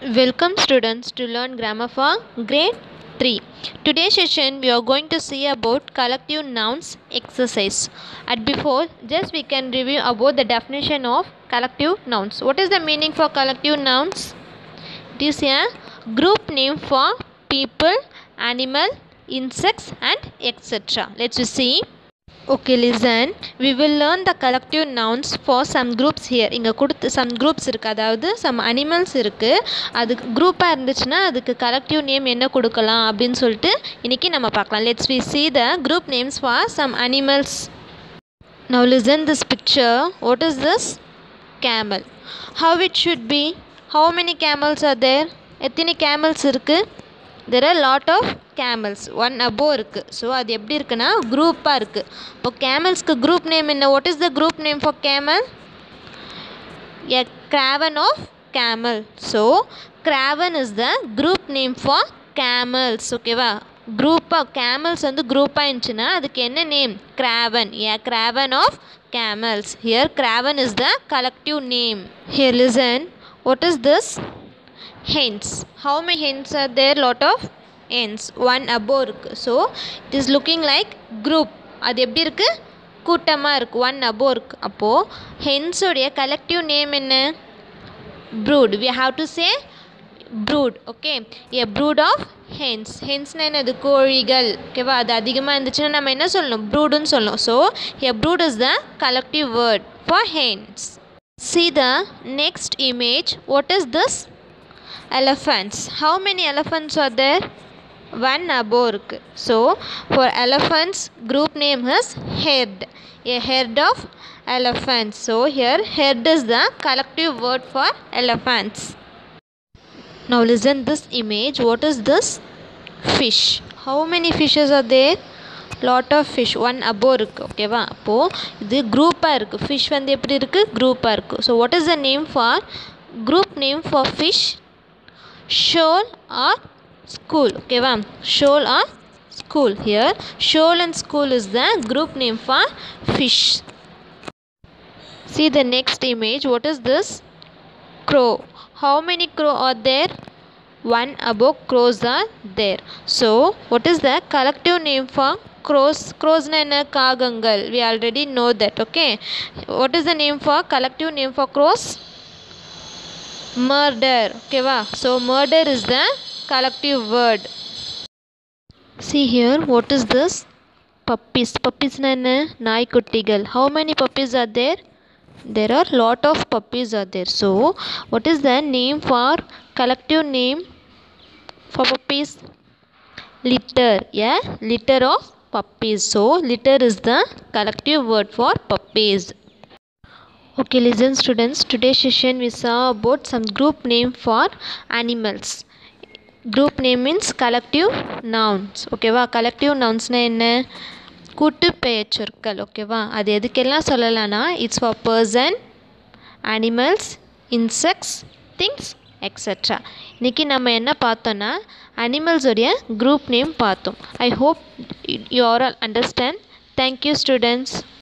Welcome students to learn grammar for grade 3. Today's session we are going to see about collective nouns exercise. At before just we can review about the definition of collective nouns. What is the meaning for collective nouns? It is a group name for people, animal, insects and etc. Let's see. Okay, listen. We will learn the collective nouns for some groups here. இங்கே கொடுத்து some groups இருக்குது, அதாவது some animals இருக்குது. அது குரூப்பாக இருந்துச்சுன்னா அதுக்கு collective name என்ன கொடுக்கலாம் அப்படின்னு சொல்லிட்டு இன்றைக்கி நம்ம பார்க்கலாம். Let's we see the group names for some animals. Now listen this picture. What is this? Camel. How it should be? How many camels are there? எத்தனை camels இருக்குது? There are lot of camels. One above இருக்கு. So அது எப்படி இருக்குன்னா குரூப்பாக இருக்குது. இப்போ கேமல்ஸ்க்கு குரூப் நேம் என்ன? What is the group name for camel? A craven of camel. So craven is the group name for camels. ஓகேவா? குரூப்பாக கேமல்ஸ் வந்து குரூப்பாக இருந்துச்சுன்னா அதுக்கு என்ன name? craven. A craven of camels. Here craven is the collective name. Here listen. What is this? Hens. How many hens are there? Lot of hens. One above இருக்கு. So it is looking like group. அது எப்படி இருக்கு? கூட்டமாக இருக்குது. One above இருக்கு. அப்போது ஹென்ஸோடைய collective name என்ன? brood. We have to say brood. Okay, a brood of hens. hensனா என்னது? கோழிகள். ஓகேவா? அது அதிகமாக இருந்துச்சுன்னா நம்ம என்ன சொல்லணும்? broodன்னு சொல்லணும். So a brood is the collective word for hens. See the next image. What is this? Elephants. How many elephants are there? One above இருக்கு. So for elephants group name is herd. A herd of elephants. So here herd is the collective word for elephants. Now listen this image. What is this? Fish. How many fishes are there? Lot of fish. One above இருக்கு. ஓகேவா? அப்போது இது குரூப்பாக இருக்குது. Fish வந்து எப்படி இருக்குது? குரூப்பாக இருக்குது. So what is the name for group name for fish? Shoal or school. Okay va? Shoal or school. Here shoal and school is the group name for fish. See the next image. What is this? Crow. How many crow are there? One above crows are there. So what is the collective name for crows? Crows na enna? Kagangal. We already know that. Okay, what is the name for collective name for crows? Murder. Okay va? So murder is the collective word. See here. What is this? Puppies. Puppies na enna? நாய்க்குட்டிகள். How many puppies are there? There are lot of puppies are there. So what is the name for collective name for puppies? Litter. Yeah, litter of puppies. So litter is the collective word for puppies. Okay, listen students. Today's session we saw about some group name for animals. Group name means collective nouns. Okay va? Collective nouns na enna? கூட்டு பெயர்ச்சொற்கள். ஓகேவா? அது எதுக்கெல்லாம் சொல்லலாம்னா it's for person, animals, insects, things etcetera. இன்றைக்கி நம்ம என்ன பார்த்தோன்னா அனிமல்ஸோடைய குரூப் நேம் பார்த்தோம். I hope you are all understand. Thank you students.